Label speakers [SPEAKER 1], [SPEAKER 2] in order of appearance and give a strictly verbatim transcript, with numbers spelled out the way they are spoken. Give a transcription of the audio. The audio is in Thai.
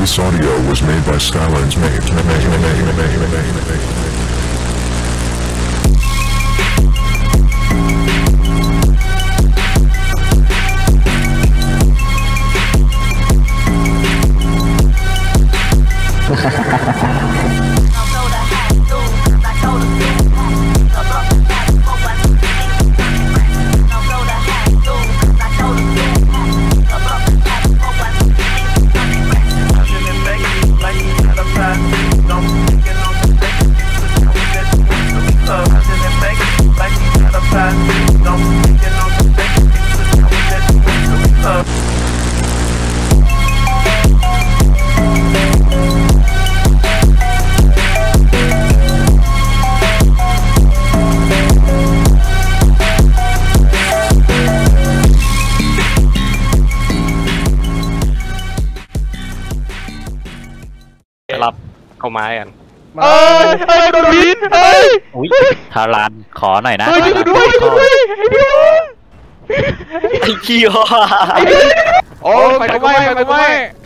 [SPEAKER 1] This audio was made by Skyline's mate.
[SPEAKER 2] รับเข้าไม้กัน
[SPEAKER 3] เอ้ยเอ้ยโดนวินเอ้ย
[SPEAKER 4] อุ้ยทารานขอหน่อยนะ
[SPEAKER 3] เฮ้ยช่วยด้วยช่วยด้วยไอ้พี่
[SPEAKER 2] ไอ้ขี้วะ
[SPEAKER 3] โอ้ยไปก็ไม่ไปก็ไม่